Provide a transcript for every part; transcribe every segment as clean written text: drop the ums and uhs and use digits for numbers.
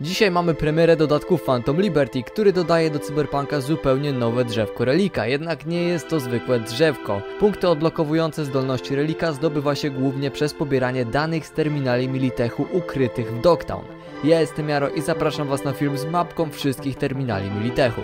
Dzisiaj mamy premierę dodatku Phantom Liberty, który dodaje do Cyberpunka zupełnie nowe drzewko Relika, jednak nie jest to zwykłe drzewko. Punkty odblokowujące zdolności Relika zdobywa się głównie przez pobieranie danych z terminali Militechu ukrytych w Dogtown. Ja jestem Jaro i zapraszam was na film z mapką wszystkich terminali Militechu.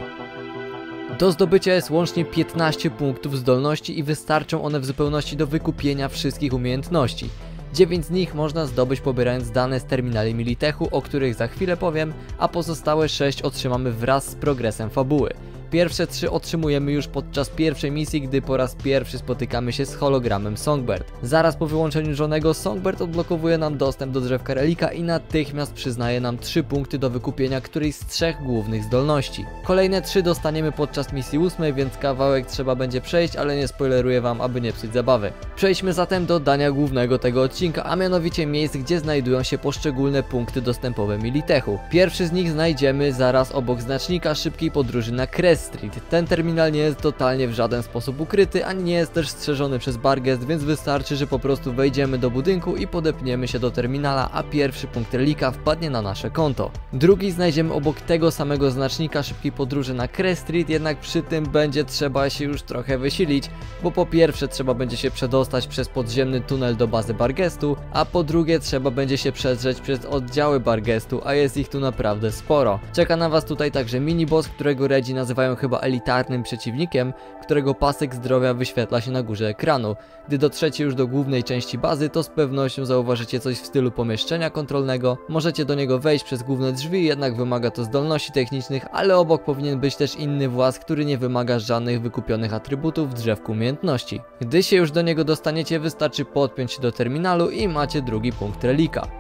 Do zdobycia jest łącznie 15 punktów zdolności i wystarczą one w zupełności do wykupienia wszystkich umiejętności. 9 z nich można zdobyć pobierając dane z terminali Militechu, o których za chwilę powiem, a pozostałe 6 otrzymamy wraz z progresem fabuły. Pierwsze 3 otrzymujemy już podczas pierwszej misji, gdy po raz pierwszy spotykamy się z hologramem Songbird. Zaraz po wyłączeniu żonego Songbird odblokowuje nam dostęp do drzewka Relika i natychmiast przyznaje nam 3 punkty do wykupienia którejś z 3 głównych zdolności. Kolejne 3 dostaniemy podczas misji 8, więc kawałek trzeba będzie przejść, ale nie spoileruję wam, aby nie psuć zabawy. Przejdźmy zatem do dania głównego tego odcinka, a mianowicie miejsc, gdzie znajdują się poszczególne punkty dostępowe Militechu. Pierwszy z nich znajdziemy zaraz obok znacznika szybkiej podróży na Crest Street. Ten terminal nie jest totalnie w żaden sposób ukryty, ani nie jest też strzeżony przez Barghest, więc wystarczy, że po prostu wejdziemy do budynku i podepniemy się do terminala, a pierwszy punkt Relika wpadnie na nasze konto. Drugi znajdziemy obok tego samego znacznika szybkiej podróży na Crest Street, jednak przy tym będzie trzeba się już trochę wysilić, bo po pierwsze trzeba będzie się przedostać przez podziemny tunel do bazy Barghestu, a po drugie trzeba będzie się przedrzeć przez oddziały Barghestu, a jest ich tu naprawdę sporo. Czeka na was tutaj także miniboss, którego Redzi nazywają chyba elitarnym przeciwnikiem, którego pasek zdrowia wyświetla się na górze ekranu. Gdy dotrzecie już do głównej części bazy, to z pewnością zauważycie coś w stylu pomieszczenia kontrolnego. Możecie do niego wejść przez główne drzwi, jednak wymaga to zdolności technicznych, ale obok powinien być też inny właz, który nie wymaga żadnych wykupionych atrybutów w drzewku umiejętności. Gdy się już do niego dostaniecie, wystarczy podpiąć się do terminalu i macie drugi punkt Relika.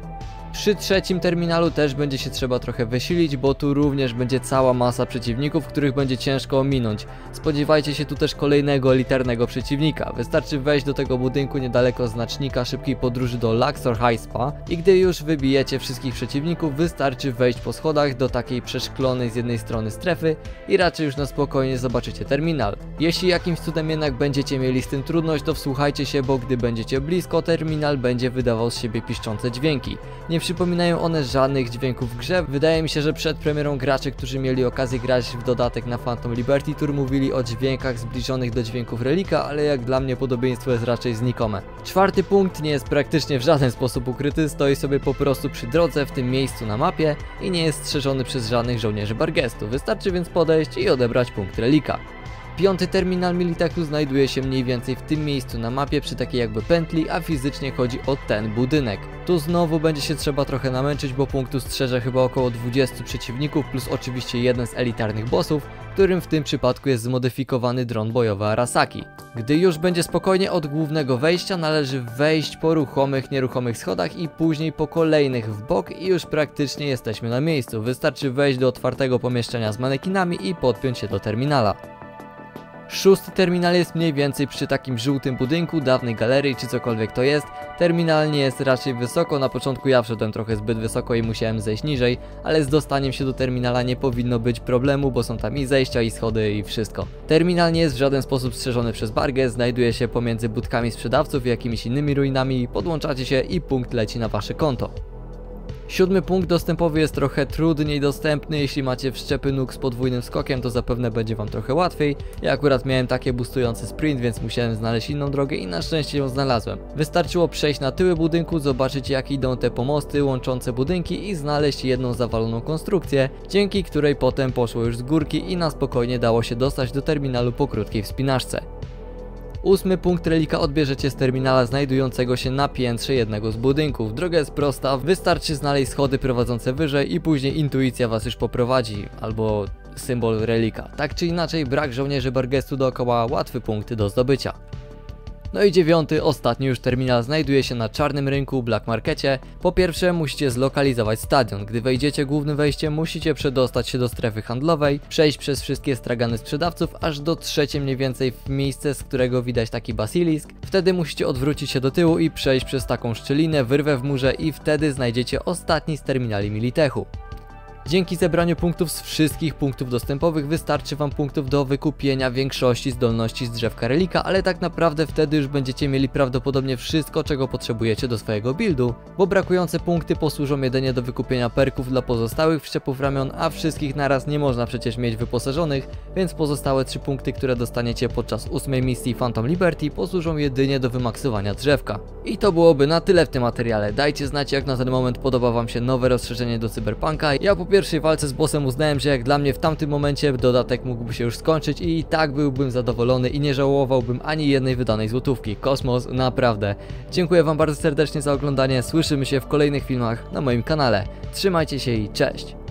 Przy trzecim terminalu też będzie się trzeba trochę wysilić, bo tu również będzie cała masa przeciwników, których będzie ciężko ominąć. Spodziewajcie się tu też kolejnego elitarnego przeciwnika. Wystarczy wejść do tego budynku niedaleko znacznika szybkiej podróży do Luxor High Spa i gdy już wybijecie wszystkich przeciwników, wystarczy wejść po schodach do takiej przeszklonej z jednej strony strefy i raczej już na spokojnie zobaczycie terminal. Jeśli jakimś cudem jednak będziecie mieli z tym trudność, to wsłuchajcie się, bo gdy będziecie blisko, terminal będzie wydawał z siebie piszczące dźwięki. Nie przypominają one żadnych dźwięków w grze. Wydaje mi się, że przed premierą gracze, którzy mieli okazję grać w dodatek na Phantom Liberty Tour, mówili o dźwiękach zbliżonych do dźwięków Relika, ale jak dla mnie podobieństwo jest raczej znikome. Czwarty punkt nie jest praktycznie w żaden sposób ukryty, stoi sobie po prostu przy drodze w tym miejscu na mapie i nie jest strzeżony przez żadnych żołnierzy Barghestu. Wystarczy więc podejść i odebrać punkt Relika. Piąty terminal Militechu znajduje się mniej więcej w tym miejscu na mapie przy takiej jakby pętli, a fizycznie chodzi o ten budynek. Tu znowu będzie się trzeba trochę namęczyć, bo punktu strzeże chyba około 20 przeciwników plus oczywiście jeden z elitarnych bossów, którym w tym przypadku jest zmodyfikowany dron bojowy Arasaki. Gdy już będzie spokojnie od głównego wejścia, należy wejść po ruchomych, nieruchomych schodach i później po kolejnych w bok i już praktycznie jesteśmy na miejscu. Wystarczy wejść do otwartego pomieszczenia z manekinami i podpiąć się do terminala. Szósty terminal jest mniej więcej przy takim żółtym budynku, dawnej galerii czy cokolwiek to jest. Terminal nie jest raczej wysoko, na początku ja wszedłem trochę zbyt wysoko i musiałem zejść niżej, ale z dostaniem się do terminala nie powinno być problemu, bo są tam i zejścia, i schody, i wszystko. Terminal nie jest w żaden sposób strzeżony przez Barghest, znajduje się pomiędzy budkami sprzedawców i jakimiś innymi ruinami, podłączacie się i punkt leci na wasze konto. Siódmy punkt dostępowy jest trochę trudniej dostępny, jeśli macie wszczepy nóg z podwójnym skokiem, to zapewne będzie wam trochę łatwiej. Ja akurat miałem takie boostujący sprint, więc musiałem znaleźć inną drogę i na szczęście ją znalazłem. Wystarczyło przejść na tyły budynku, zobaczyć jak idą te pomosty łączące budynki i znaleźć jedną zawaloną konstrukcję, dzięki której potem poszło już z górki i na spokojnie dało się dostać do terminalu po krótkiej wspinaczce. Ósmy punkt Relika odbierzecie z terminala znajdującego się na piętrze jednego z budynków. Droga jest prosta, wystarczy znaleźć schody prowadzące wyżej i później intuicja was już poprowadzi, albo symbol Relika. Tak czy inaczej, brak żołnierzy Barghestu dookoła łatwy punkt do zdobycia. No i dziewiąty, ostatni już terminal znajduje się na czarnym rynku, Black Markecie. Po pierwsze musicie zlokalizować stadion. Gdy wejdziecie głównym wejściem, musicie przedostać się do strefy handlowej, przejść przez wszystkie stragany sprzedawców, aż dotrzecie mniej więcej w miejsce, z którego widać taki basilisk. Wtedy musicie odwrócić się do tyłu i przejść przez taką szczelinę, wyrwę w murze i wtedy znajdziecie ostatni z terminali Militechu. Dzięki zebraniu punktów z wszystkich punktów dostępowych wystarczy wam punktów do wykupienia większości zdolności z drzewka relika, ale tak naprawdę wtedy już będziecie mieli prawdopodobnie wszystko, czego potrzebujecie do swojego buildu, bo brakujące punkty posłużą jedynie do wykupienia perków dla pozostałych wszczepów ramion, a wszystkich naraz nie można przecież mieć wyposażonych, więc pozostałe 3 punkty, które dostaniecie podczas 8 misji Phantom Liberty posłużą jedynie do wymaksowania drzewka. I to byłoby na tyle w tym materiale. Dajcie znać, jak na ten moment podoba wam się nowe rozszerzenie do Cyberpunka. Ja po pierwszej walce z bossem uznałem, że jak dla mnie w tamtym momencie dodatek mógłby się już skończyć i tak byłbym zadowolony i nie żałowałbym ani jednej wydanej złotówki. Kosmos, naprawdę. Dziękuję wam bardzo serdecznie za oglądanie, słyszymy się w kolejnych filmach na moim kanale. Trzymajcie się i cześć!